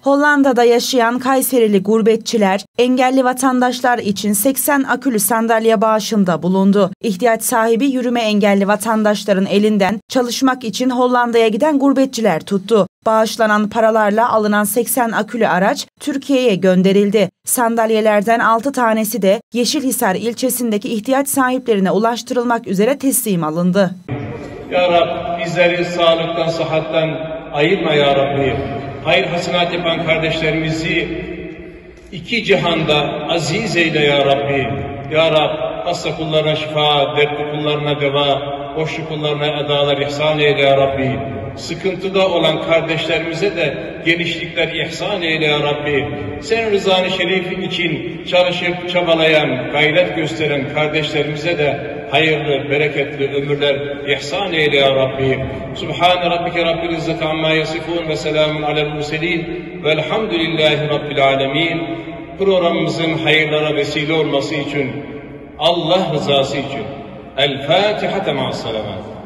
Hollanda'da yaşayan Kayserili gurbetçiler, engelli vatandaşlar için 80 akülü sandalye bağışında bulundu. İhtiyaç sahibi yürüme engelli vatandaşların elinden çalışmak için Hollanda'ya giden gurbetçiler tuttu. Bağışlanan paralarla alınan 80 akülü araç Türkiye'ye gönderildi. Sandalyelerden 6 tanesi de Yeşilhisar ilçesindeki ihtiyaç sahiplerine ulaştırılmak üzere teslim alındı. Ya Rab, bizleri sağlıktan, sıhhatten ayırma Ya Rabbi. Hayır hasenat yapan kardeşlerimizi iki cihanda aziz eyle Ya Rabbi. Ya Rab, hasta kullarına şifa, dertli kullarına deva, boşluk kullarına edalar ihsan eyle Ya Rabbi. Sıkıntıda olan kardeşlerimize de genişlikler ihsan eyle Ya Rabbi. Sen rızanı şerifin için çalışıp çabalayan, gayret gösteren kardeşlerimize de hayırlı, bereketli ömürler ihsan eyle Ya Rabbi. Subhane Rabbike Rabbil İzzeti amma yasifun ve selamun alel murselin velhamdülillahi Rabbil alemin. Programımızın hayırlara vesile olması için, Allah rızası için El Fatiha ma'as salavat.